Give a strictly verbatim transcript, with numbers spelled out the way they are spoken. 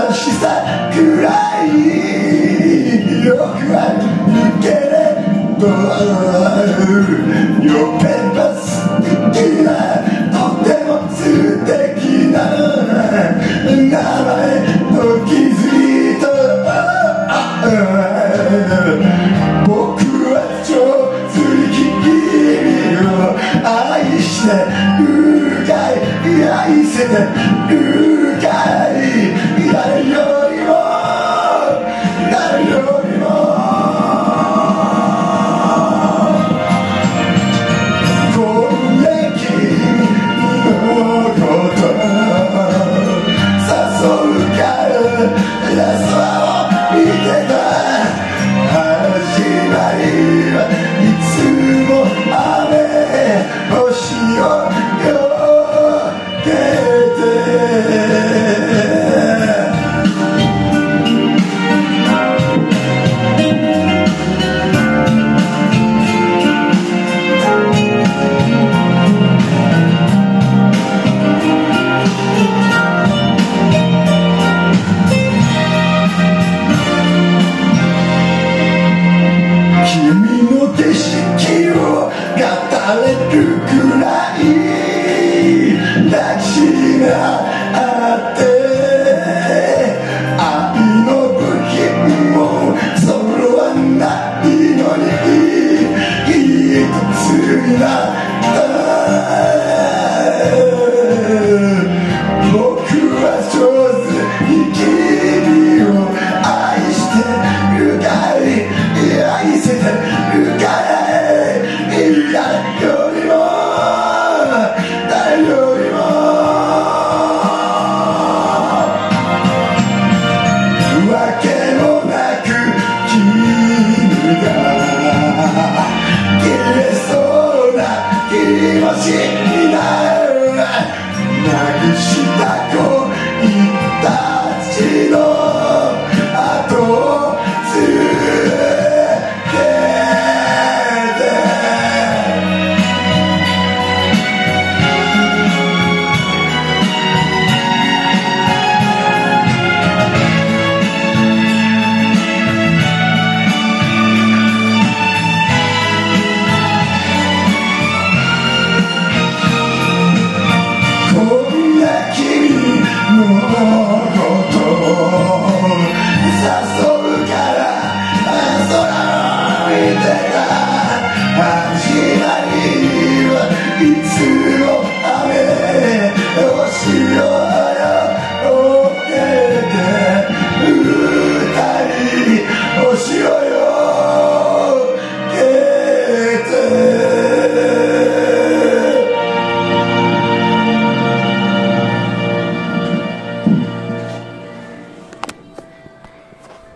しさくらいよくあるけれどよければ素敵なとても素敵な名前の気づいた僕は上手に君を愛してるかい愛せてるかい誰よりも誰よりも今夜君のこと誘うから空を見てた始まりはいつも雨星をよけて君の景色を語れるくらい抱きしめ合って愛の部品も揃わないのにいくつになった僕は上手に君を愛してるかい愛せてるかい誰よりも誰よりもわけもなく君が切れそうな気持ちになるなくした子たちの後をつ始ま